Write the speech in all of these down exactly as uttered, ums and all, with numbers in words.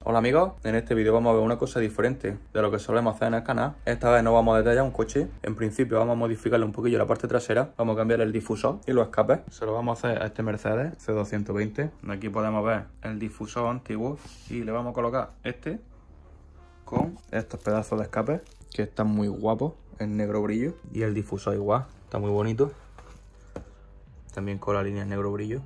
Hola amigos, en este vídeo vamos a ver una cosa diferente de lo que solemos hacer en el canal. Esta vez no vamos a detallar un coche. En principio vamos a modificarle un poquillo la parte trasera. Vamos a cambiar el difusor y los escapes. Se lo vamos a hacer a este Mercedes C doscientos veinte. Aquí podemos ver el difusor antiguo y le vamos a colocar este con estos pedazos de escape que están muy guapos en negro brillo. Y el difusor igual, está muy bonito. También con la línea en negro brillo.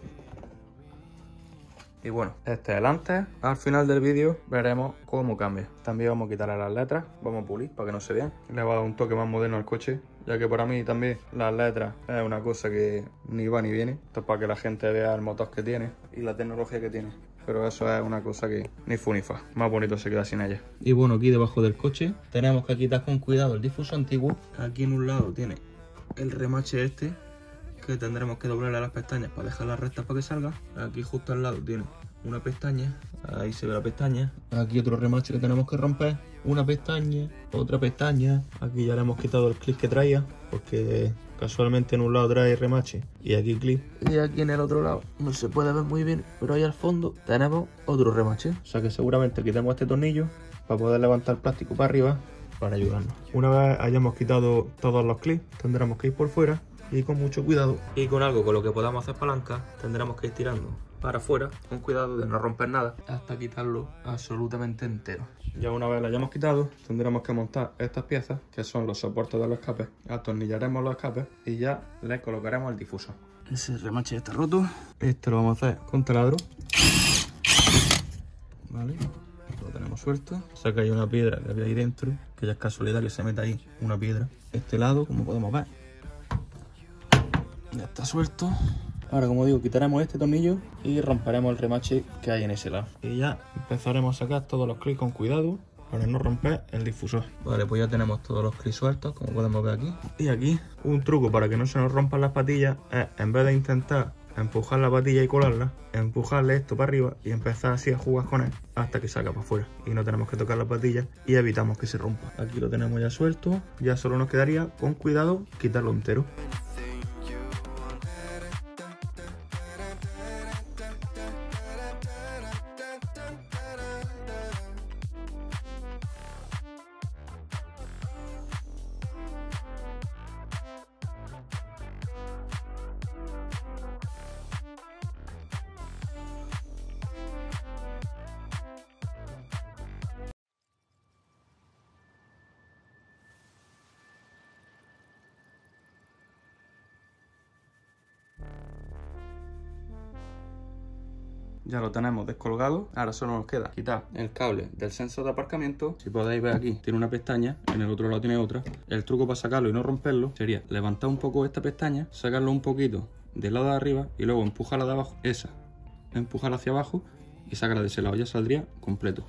Y bueno, este es el antes. Al final del vídeo veremos cómo cambia. También vamos a quitarle las letras, vamos a pulir para que no se vean. Le va a dar un toque más moderno al coche, ya que para mí también las letras es una cosa que ni va ni viene. Esto es para que la gente vea el motor que tiene y la tecnología que tiene. Pero eso es una cosa que ni fu ni fa. Más bonito se queda sin ella. Y bueno, aquí debajo del coche tenemos que quitar con cuidado el difusor antiguo. Aquí en un lado tiene el remache este, que tendremos que doblarle las pestañas para dejarlas rectas para que salga. Aquí justo al lado tiene una pestaña, ahí se ve la pestaña. Aquí otro remache que tenemos que romper, una pestaña, otra pestaña. Aquí ya le hemos quitado el clip que traía, porque casualmente en un lado trae remache y aquí clip. Y aquí en el otro lado no se puede ver muy bien, pero ahí al fondo tenemos otro remache. O sea que seguramente quitemos este tornillo para poder levantar el plástico para arriba para ayudarnos. Una vez hayamos quitado todos los clips, tendremos que ir por fuera y con mucho cuidado. Y con algo con lo que podamos hacer palanca, tendremos que ir tirando para afuera, con cuidado de no romper nada, hasta quitarlo absolutamente entero. Ya una vez lo hayamos quitado, tendremos que montar estas piezas, que son los soportes de los escapes. Atornillaremos los escapes y ya le colocaremos el difusor. Ese remache está roto. Este lo vamos a hacer con taladro. Vale, lo tenemos suelto. Saca ahí una piedra que había ahí dentro, que ya es casualidad que se meta ahí una piedra. Este lado, como podemos ver, ya está suelto. Ahora, como digo, quitaremos este tornillo y romperemos el remache que hay en ese lado. Y ya empezaremos a sacar todos los clips con cuidado para no romper el difusor. Vale, pues ya tenemos todos los clips sueltos, como podemos ver aquí. Y aquí, un truco para que no se nos rompan las patillas es, en vez de intentar empujar la patilla y colarla, empujarle esto para arriba y empezar así a jugar con él hasta que salga para afuera. Y no tenemos que tocar la patilla y evitamos que se rompa. Aquí lo tenemos ya suelto. Ya solo nos quedaría, con cuidado, quitarlo entero. Ya lo tenemos descolgado. Ahora solo nos queda quitar el cable del sensor de aparcamiento. Si podéis ver aquí, tiene una pestaña, en el otro lado tiene otra. El truco para sacarlo y no romperlo sería levantar un poco esta pestaña, sacarlo un poquito del lado de arriba y luego empujarla de abajo, esa, empujarla hacia abajo y sacarla de ese lado. Ya saldría completo.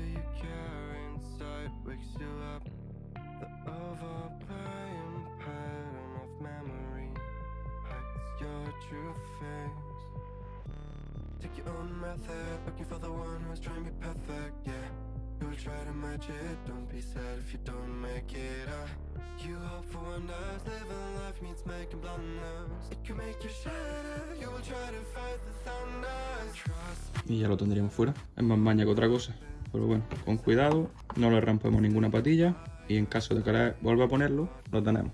Looking for the one who's trying to be perfect, yeah. You'll try to match it, don't be sad if you don't make it up. You hope for wonders, living life means making blunders. It can make you shatter, you will try to fight the thunder. Trust me. Y ya lo tendríamos fuera. Es más maña que otra cosa. Pero bueno, con cuidado, no le rompemos ninguna patilla. Y en caso de querer volver a ponerlo, lo tenemos.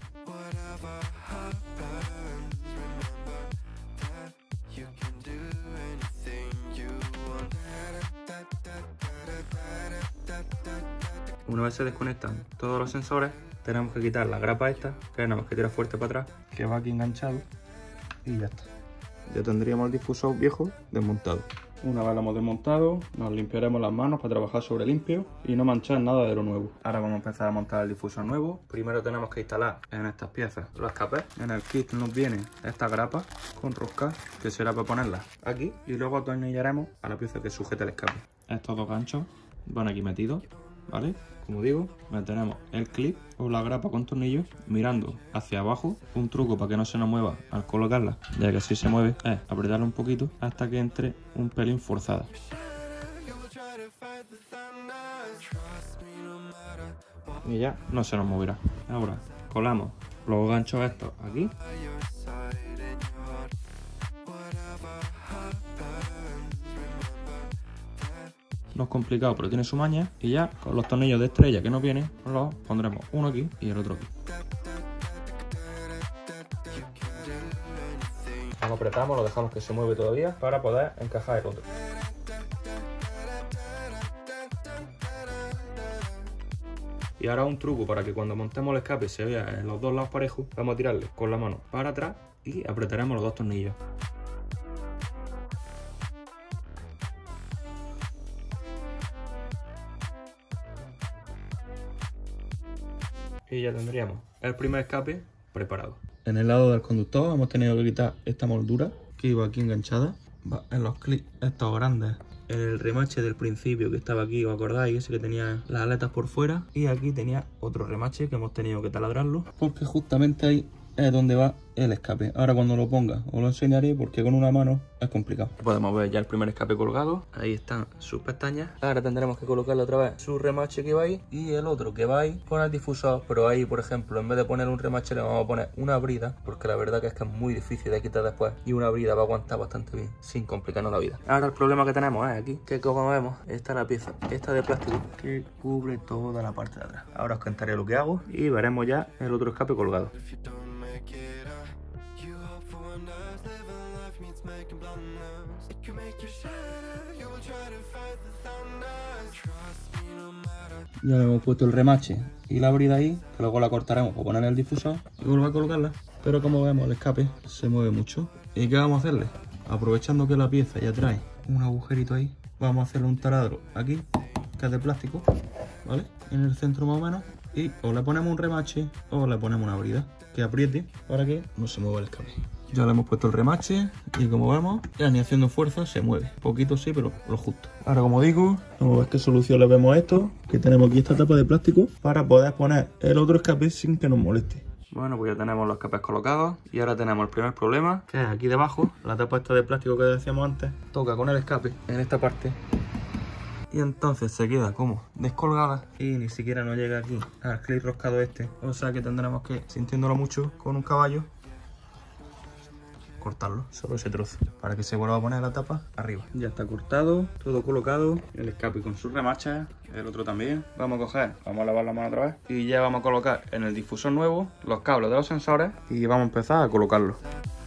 Una vez se desconectan todos los sensores, tenemos que quitar la grapa esta, que tenemos que tirar fuerte para atrás, que va aquí enganchado, y ya está. Ya tendríamos el difusor viejo desmontado. Una vez lo hemos desmontado, nos limpiaremos las manos para trabajar sobre limpio y no manchar nada de lo nuevo. Ahora vamos a empezar a montar el difusor nuevo. Primero tenemos que instalar en estas piezas los escapes. En el kit nos viene esta grapa con rosca, que será para ponerla aquí, y luego atornillaremos a la pieza que sujete el escape. Estos dos ganchos van aquí metidos, ¿vale? Como digo, mantenemos el clip o la grapa con tornillos mirando hacia abajo. Un truco para que no se nos mueva al colocarla, ya que si se mueve, es apretarla un poquito hasta que entre un pelín forzada. Y ya no se nos moverá. Ahora colamos los ganchos estos aquí. no es complicado, pero tiene su maña. Y ya con los tornillos de estrella que nos vienen, los pondremos uno aquí y el otro aquí. Lo apretamos, lo dejamos que se mueve todavía para poder encajar el otro. Y ahora un truco para que cuando montemos el escape se vea en los dos lados parejos. Vamos a tirarle con la mano para atrás y apretaremos los dos tornillos. Y ya tendríamos el primer escape preparado. En el lado del conductor hemos tenido que quitar esta moldura que iba aquí enganchada. Va en los clips estos grandes. En el remache del principio que estaba aquí, ¿os acordáis? Ese que tenía las aletas por fuera. Y aquí tenía otro remache que hemos tenido que taladrarlo, porque justamente ahí es donde va el escape. Ahora cuando lo ponga os lo enseñaré, porque con una mano es complicado. Podemos ver ya el primer escape colgado. Ahí están sus pestañas. Ahora tendremos que colocarle otra vez su remache que va ahí y el otro que va ahí con el difusor. Pero ahí, por ejemplo, en vez de poner un remache le vamos a poner una brida, porque la verdad que es que es muy difícil de quitar después. Y una brida va a aguantar bastante bien, sin complicarnos la vida. Ahora el problema que tenemos es aquí, que como vemos, está la pieza esta de plástico que cubre toda la parte de atrás. Ahora os contaré lo que hago y veremos ya el otro escape colgado. Ya le hemos puesto el remache y la brida ahí, que luego la cortaremos para poner el difusor y volver a colocarla. Pero como vemos, el escape se mueve mucho. ¿Y qué vamos a hacerle? Aprovechando que la pieza ya trae un agujerito ahí, vamos a hacerle un taladro aquí, que es de plástico, ¿vale? En el centro más o menos. Y o le ponemos un remache o le ponemos una brida que apriete para que no se mueva el escape. Ya le hemos puesto el remache y como vemos, ya ni haciendo fuerza se mueve. Poquito sí, pero lo justo. Ahora, como digo, vamos a ver qué solución le vemos a esto. Que tenemos aquí esta tapa de plástico para poder poner el otro escape sin que nos moleste. Bueno, pues ya tenemos los escapes colocados y ahora tenemos el primer problema, que es aquí debajo. La tapa esta de plástico que decíamos antes toca con el escape en esta parte. Y entonces se queda como descolgada y ni siquiera nos llega aquí al clip roscado este. O sea que tendremos que, sintiéndolo mucho, con un caballo, cortarlo, solo ese trozo, para que se vuelva a poner la tapa arriba. Ya está cortado, todo colocado, el escape con sus remachas, el otro también. Vamos a coger, vamos a lavar la mano otra vez y ya vamos a colocar en el difusor nuevo los cables de los sensores y vamos a empezar a colocarlo.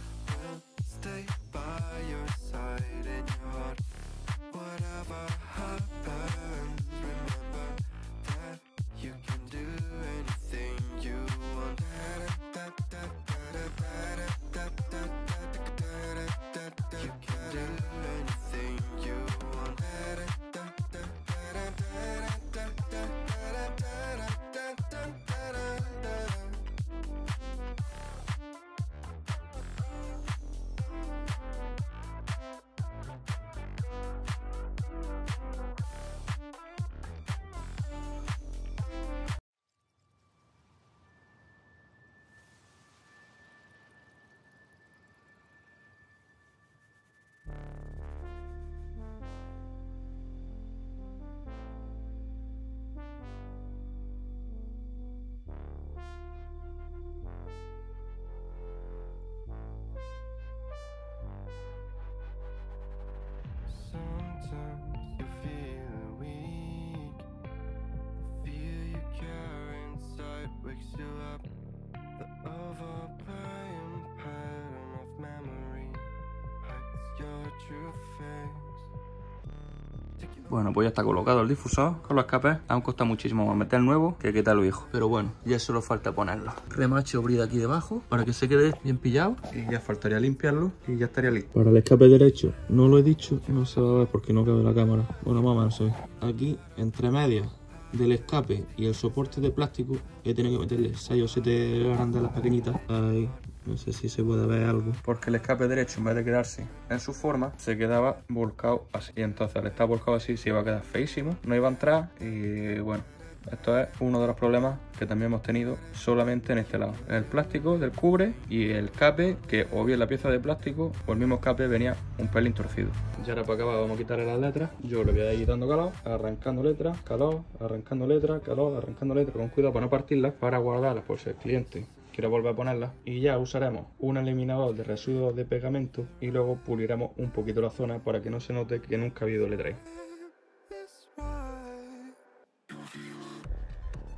Bueno, pues ya está colocado el difusor con los escapes. Aún cuesta muchísimo más meter el nuevo que quitar el viejo. Pero bueno, ya solo falta ponerlo. Remache o brida aquí debajo para que se quede bien pillado. Y ya faltaría limpiarlo y ya estaría listo. Para el escape derecho, no lo he dicho, no se va a ver porque no cabe la cámara. Bueno, más o menos se ve. Aquí, entre medias del escape y el soporte de plástico, he tenido que meterle seis o siete arandelas pequeñitas. Ahí. No sé si se puede ver algo. Porque el escape derecho, en vez de quedarse en su forma, se quedaba volcado así. Y entonces al estar volcado así se iba a quedar feísimo. No iba a entrar y bueno, esto es uno de los problemas que también hemos tenido solamente en este lado. El plástico del cubre y el escape, que o bien la pieza de plástico o el mismo escape venía un pelín torcido. Y ahora para acabar vamos a quitarle las letras. Yo le voy a ir dando calor, arrancando letras, calor, arrancando letras, calor, arrancando letras, con cuidado para no partirlas, para guardarlas por si el cliente quiero volver a ponerla. Y ya usaremos un eliminador de residuos de pegamento y luego puliremos un poquito la zona para que no se note que nunca ha habido letra ahí.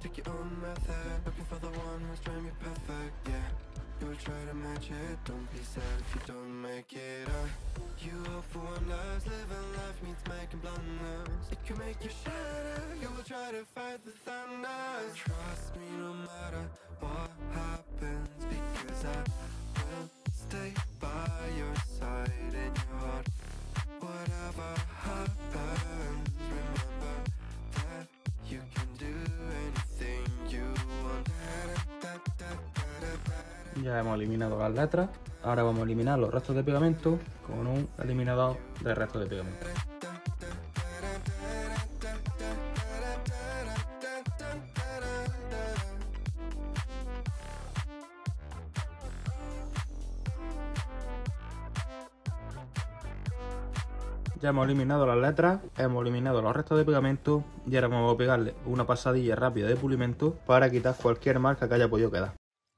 Take your own method, looking for the one who's trying to be perfect, yeah. You will try to match it, don't be sad if you don't make it up. You hope for one last, living life means making blunders. It can make you shatter, you will try to fight the thunder. Trust me no matter what happens, because I will stay by your side in your heart. Whatever happens, remember that you can do anything you want. Ya hemos eliminado las letras, ahora vamos a eliminar los restos de pegamento con un eliminador de restos de pegamento. Ya hemos eliminado las letras, hemos eliminado los restos de pegamento y ahora vamos a pegarle una pasadilla rápida de pulimento para quitar cualquier marca que haya podido quedar.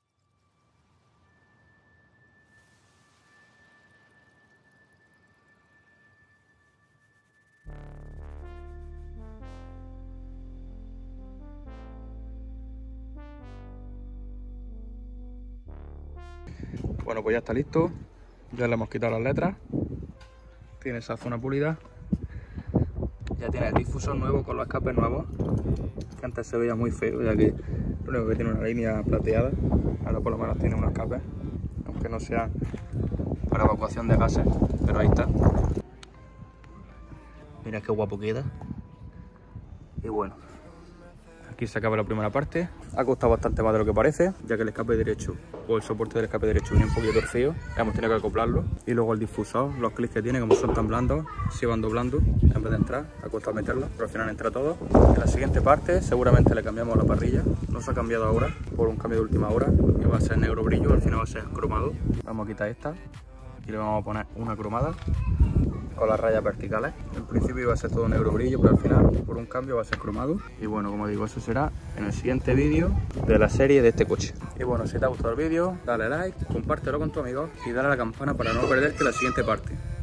Bueno, pues ya está listo, ya le hemos quitado las letras, tiene esa zona pulida, ya tiene el difusor nuevo con los escapes nuevos, que antes se veía muy feo, ya que lo único que tiene una línea plateada, ahora por lo menos tiene unos escapes, aunque no sea para evacuación de gases, pero ahí está. Mira qué guapo queda. Y bueno, aquí se acaba la primera parte. Ha costado bastante más de lo que parece, ya que el escape derecho o el soporte del escape derecho viene un poquito torcido. Hemos tenido que acoplarlo. Y luego el difusor, los clics que tiene, como son tan blandos, se van doblando en vez de entrar. Ha costado meterlo, pero al final entra todo. En la siguiente parte seguramente le cambiamos la parrilla. No se ha cambiado ahora por un cambio de última hora, que va a ser negro brillo, al final va a ser cromado. Vamos a quitar esta y le vamos a poner una cromada con las rayas verticales. En principio iba a ser todo negro brillo, pero al final por un cambio va a ser cromado. Y bueno, como digo, eso será en el siguiente vídeo de la serie de este coche. Y bueno, si te ha gustado el vídeo, dale like, compártelo con tus amigos y dale a la campana para no perderte la siguiente parte.